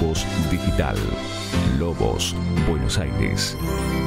Lobos Digital. Lobos, Buenos Aires.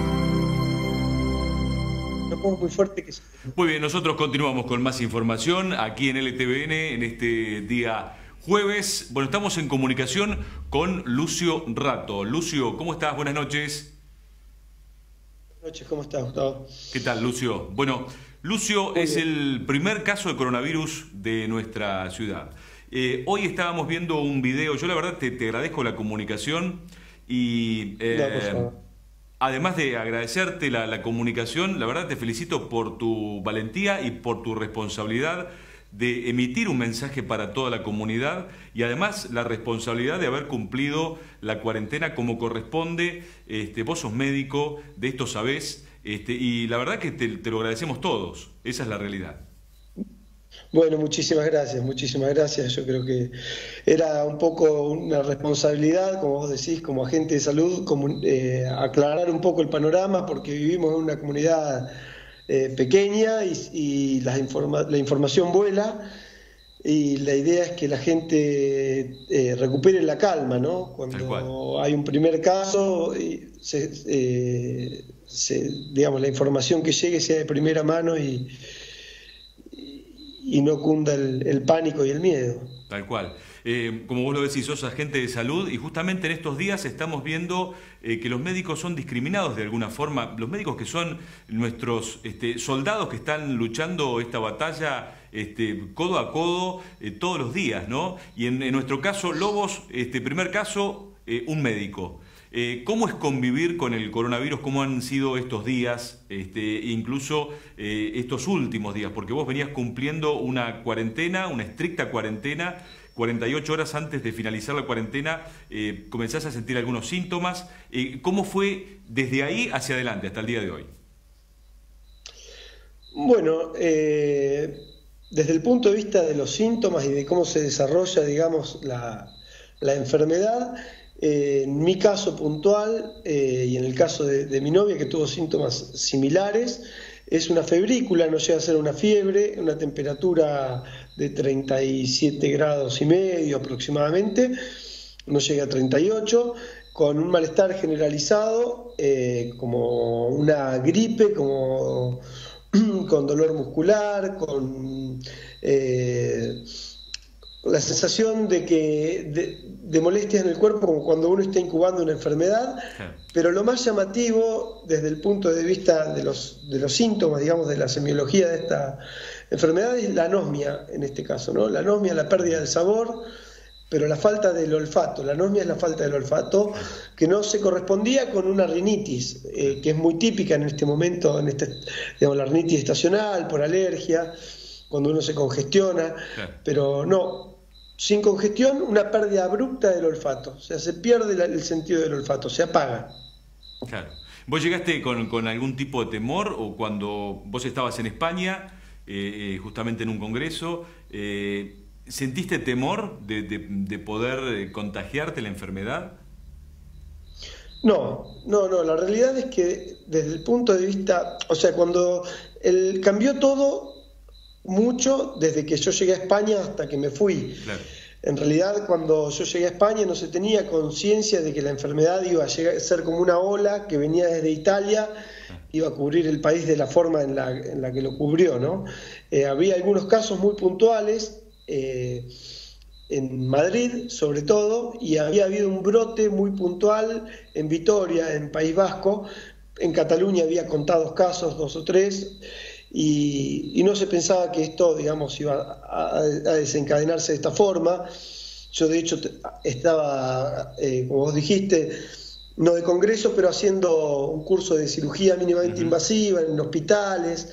Muy fuerte que... Muy bien, nosotros continuamos con más información aquí en LTVN en este día jueves. Bueno, estamos en comunicación con Lucio Rato. Lucio, ¿cómo estás? Buenas noches. Buenas noches, ¿cómo estás, Gustavo? ¿Qué tal, Lucio? Bueno, Lucio es el primer caso de coronavirus de nuestra ciudad. Hoy estábamos viendo un video, yo la verdad te agradezco la comunicación y... por favor. Además de agradecerte la comunicación, la verdad te felicito por tu valentía y por tu responsabilidad de emitir un mensaje para toda la comunidad y además la responsabilidad de haber cumplido la cuarentena como corresponde. Vos sos médico, de esto sabés, y la verdad que te lo agradecemos todos. Esa es la realidad. Bueno, muchísimas gracias, muchísimas gracias. Yo creo que era un poco una responsabilidad, como vos decís, como agente de salud, aclarar un poco el panorama, porque vivimos en una comunidad pequeña y la información vuela, y la idea es que la gente recupere la calma, ¿no? Cuando hay un primer caso, digamos, la información que llegue sea de primera mano y no cunda el pánico y el miedo. Tal cual. Como vos lo decís, sos agente de salud y justamente en estos días estamos viendo que los médicos son discriminados de alguna forma. Los médicos que son nuestros soldados que están luchando esta batalla codo a codo todos los días, ¿no? Y en nuestro caso, Lobos, primer caso, un médico. ¿Cómo es convivir con el coronavirus? ¿Cómo han sido estos días, incluso estos últimos días? Porque vos venías cumpliendo una cuarentena, una estricta cuarentena, 48 horas antes de finalizar la cuarentena, comenzás a sentir algunos síntomas. ¿Cómo fue desde ahí hacia adelante, hasta el día de hoy? Bueno, desde el punto de vista de los síntomas y de cómo se desarrolla, digamos, la enfermedad, en mi caso puntual y en el caso de mi novia, que tuvo síntomas similares, es una febrícula, no llega a ser una fiebre, una temperatura de 37 grados y medio aproximadamente, no llega a 38, con un malestar generalizado, como una gripe, como con dolor muscular, con la sensación de molestias en el cuerpo, como cuando uno está incubando una enfermedad. Pero lo más llamativo desde el punto de vista de los síntomas, digamos, de la semiología de esta enfermedad, es la anosmia en este caso, ¿no? La anosmia, la pérdida del sabor, pero la falta del olfato. La anosmia es la falta del olfato, que no se correspondía con una rinitis, que es muy típica en este momento, digamos, la rinitis estacional, por alergia, cuando uno se congestiona, pero no. Sin congestión, una pérdida abrupta del olfato. O sea, se pierde el sentido del olfato, se apaga. Claro. ¿Vos llegaste con algún tipo de temor o cuando vos estabas en España, justamente en un congreso, sentiste temor de poder contagiarte la enfermedad? No, la realidad es que desde el punto de vista, o sea, cuando cambió todo mucho desde que yo llegué a España hasta que me fui. Claro. En realidad, cuando yo llegué a España no se tenía conciencia de que la enfermedad iba a ser como una ola que venía desde Italia, iba a cubrir el país de la forma en la que lo cubrió, ¿no? Había algunos casos muy puntuales, en Madrid sobre todo, y había habido un brote muy puntual en Vitoria, en País Vasco. En Cataluña había contados casos, 2 o 3, y no se pensaba que esto, digamos, iba a desencadenarse de esta forma. Yo de hecho estaba, como vos dijiste, no de congreso, pero haciendo un curso de cirugía mínimamente invasiva en hospitales.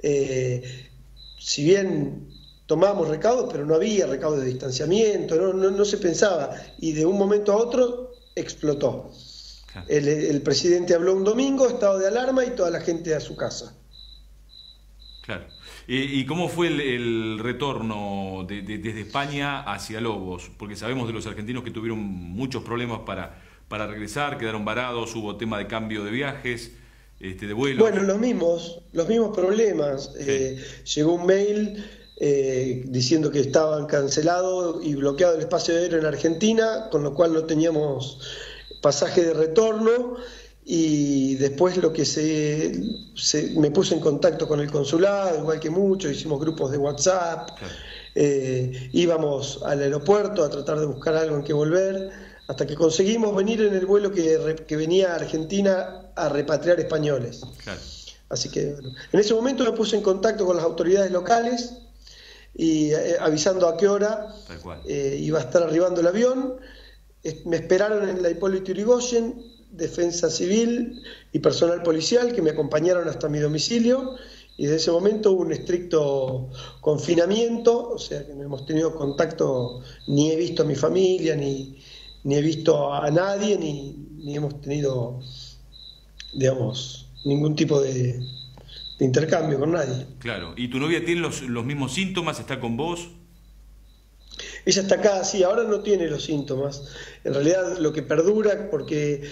Si bien tomamos recaudos, pero no había recaudos de distanciamiento, no se pensaba, y de un momento a otro explotó. Claro. El presidente habló un domingo, estado de alarma, y toda la gente a su casa. Claro. ¿Y cómo fue el retorno desde España hacia Lobos? Porque sabemos de los argentinos que tuvieron muchos problemas para regresar, quedaron varados, hubo tema de cambio de viajes, de vuelos. Bueno, los mismos problemas. Sí. Llegó un mail diciendo que estaban cancelado y bloqueado el espacio aéreo en Argentina, con lo cual no teníamos pasaje de retorno. Y después lo que me puse en contacto con el consulado, igual que muchos, hicimos grupos de WhatsApp, íbamos al aeropuerto a tratar de buscar algo en que volver, hasta que conseguimos venir en el vuelo que venía a Argentina a repatriar españoles. Claro. Así que bueno, en ese momento me puse en contacto con las autoridades locales y avisando a qué hora iba a estar arribando el avión. Me esperaron en la Hipólito Yrigoyen, Defensa Civil y personal policial que me acompañaron hasta mi domicilio, y desde ese momento hubo un estricto confinamiento, o sea que no hemos tenido contacto, ni he visto a mi familia, ni he visto a nadie, ni hemos tenido, digamos, ningún tipo de intercambio con nadie. Claro. ¿Y tu novia tiene los mismos síntomas? ¿Está con vos? Ella está acá, sí, ahora no tiene los síntomas. En realidad lo que perdura, porque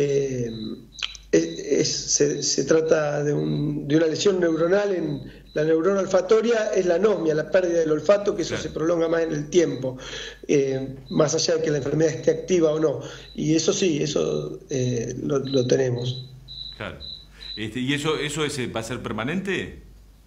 se trata de una lesión neuronal en la neurona olfatoria, es la anosmia, la pérdida del olfato, que eso se prolonga más en el tiempo, más allá de que la enfermedad esté activa o no. Y eso sí, eso lo tenemos. Claro. ¿Y eso va a ser permanente?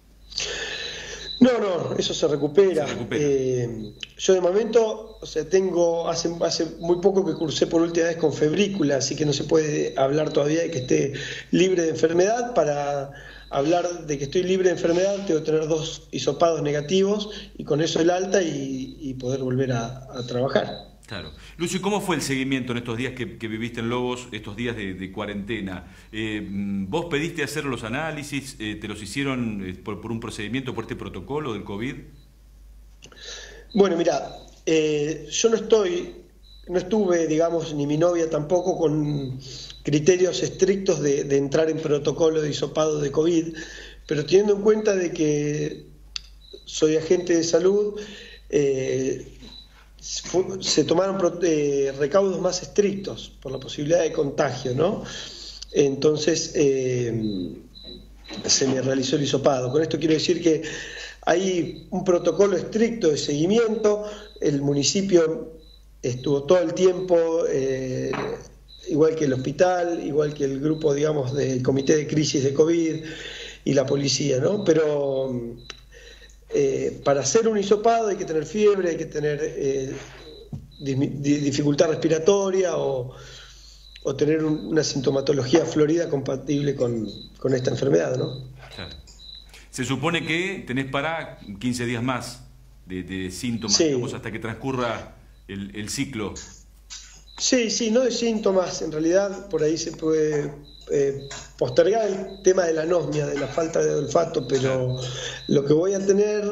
No, eso se recupera. Yo de momento, o sea, hace muy poco que cursé por última vez con febrícula, así que no se puede hablar todavía de que esté libre de enfermedad. Para hablar de que estoy libre de enfermedad tengo que tener 2 hisopados negativos y con eso el alta y poder volver a trabajar. Claro. Lucio, ¿cómo fue el seguimiento en estos días que viviste en Lobos, estos días de cuarentena? ¿Vos pediste hacer los análisis? ¿Te los hicieron por un procedimiento, por este protocolo del COVID? Bueno, mira, yo no estuve, digamos, ni mi novia tampoco, con criterios estrictos de entrar en protocolo de hisopado de COVID, pero teniendo en cuenta de que soy agente de salud, se tomaron recaudos más estrictos por la posibilidad de contagio, ¿no? Entonces se me realizó el hisopado. Con esto quiero decir que hay un protocolo estricto de seguimiento. El municipio estuvo todo el tiempo, igual que el hospital, igual que el grupo, digamos, del comité de crisis de COVID y la policía, ¿no? Pero para hacer un hisopado hay que tener fiebre, hay que tener dificultad respiratoria o tener una sintomatología florida compatible con esta enfermedad, ¿no? Claro. Se supone que tenés para 15 días más de síntomas, digamos, hasta que transcurra el ciclo. Sí, no de síntomas, en realidad por ahí se puede postergar el tema de la anosmia, de la falta de olfato, pero lo que voy a tener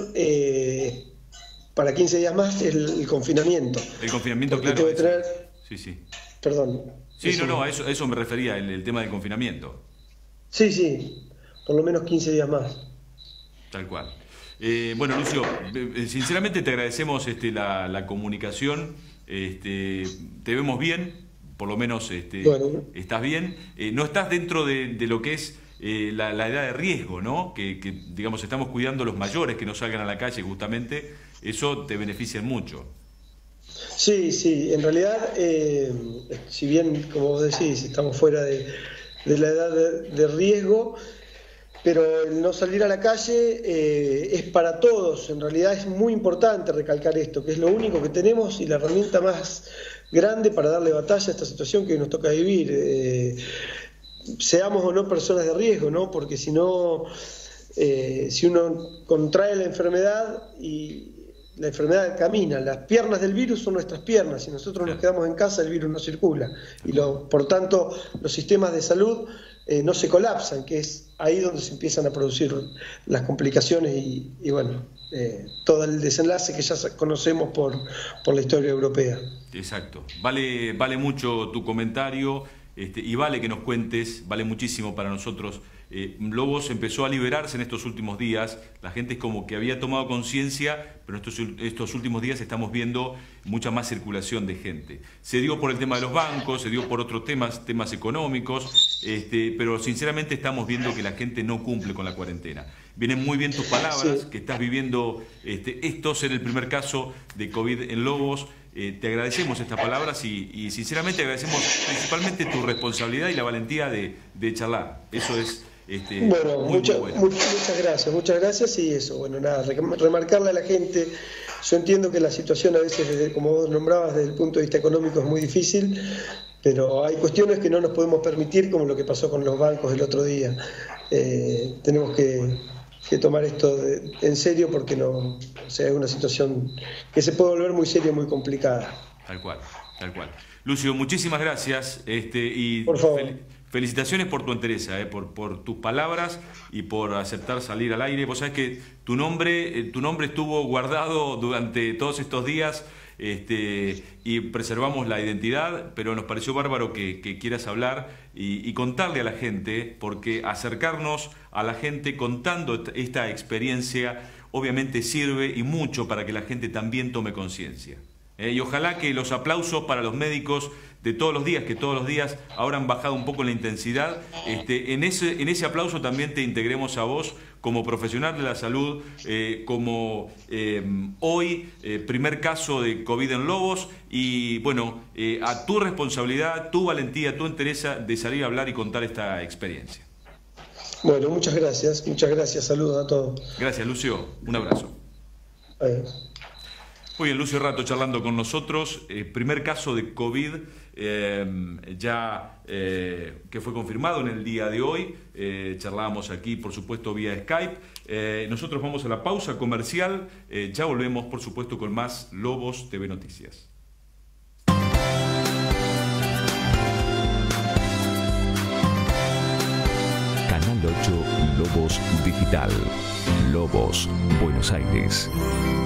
para 15 días más es el confinamiento. El confinamiento, porque claro. Tengo que tener... Sí. Perdón. Sí, no, a eso me refería, el tema del confinamiento. Sí, por lo menos 15 días más. Tal cual. Bueno, Lucio, sinceramente te agradecemos la comunicación. Te vemos bien, por lo menos bueno. Estás bien. No estás dentro de lo que es la edad de riesgo, ¿no? Que digamos, estamos cuidando a los mayores que no salgan a la calle, justamente. Eso te beneficia mucho. Sí, en realidad, si bien, como vos decís, estamos fuera de la edad de riesgo, pero el no salir a la calle es para todos. En realidad es muy importante recalcar esto, que es lo único que tenemos y la herramienta más grande para darle batalla a esta situación que nos toca vivir. Seamos o no personas de riesgo, ¿no? Porque si no, si uno contrae la enfermedad y la enfermedad camina, las piernas del virus son nuestras piernas, si nosotros nos quedamos en casa el virus no circula y por tanto los sistemas de salud no se colapsan, que es ahí donde se empiezan a producir las complicaciones y bueno, todo el desenlace que ya conocemos por la historia europea. Exacto, vale mucho tu comentario y vale que nos cuentes, vale muchísimo para nosotros Lobos empezó a liberarse en estos últimos días, la gente es como que había tomado conciencia, pero estos últimos días estamos viendo mucha más circulación de gente. Se dio por el tema de los bancos, se dio por otros temas económicos, pero sinceramente estamos viendo que la gente no cumple con la cuarentena. Vienen muy bien tus palabras, que estás viviendo esto ser el primer caso de COVID en Lobos. Te agradecemos estas palabras y sinceramente agradecemos principalmente tu responsabilidad y la valentía de charlar. Eso es bueno, muy bueno. Muchas gracias y eso, bueno, nada, remarcarle a la gente, yo entiendo que la situación a veces, como vos nombrabas, desde el punto de vista económico es muy difícil, pero hay cuestiones que no nos podemos permitir, como lo que pasó con los bancos el otro día. Tenemos que tomar esto en serio porque no, o sea, es una situación que se puede volver muy seria y muy complicada. Tal cual, tal cual. Lucio, muchísimas gracias y por favor. Felicitaciones por tu entereza, por tus palabras y por aceptar salir al aire. Vos sabés que tu nombre estuvo guardado durante todos estos días y preservamos la identidad, pero nos pareció bárbaro que quieras hablar y contarle a la gente, porque acercarnos a la gente contando esta experiencia obviamente sirve y mucho para que la gente también tome conciencia. Y ojalá que los aplausos para los médicos de todos los días, que todos los días ahora han bajado un poco la intensidad, en ese aplauso también te integremos a vos como profesional de la salud, como hoy primer caso de COVID en Lobos y bueno, a tu responsabilidad, tu valentía, tu entereza de salir a hablar y contar esta experiencia. Bueno, muchas gracias, saludos a todos. Gracias, Lucio, un abrazo. Muy bien, Lucio Rato charlando con nosotros, primer caso de COVID que fue confirmado en el día de hoy, charlábamos aquí por supuesto vía Skype, nosotros vamos a la pausa comercial, ya volvemos por supuesto con más Lobos TV Noticias. Canal 8 Lobos Digital, Lobos, Buenos Aires.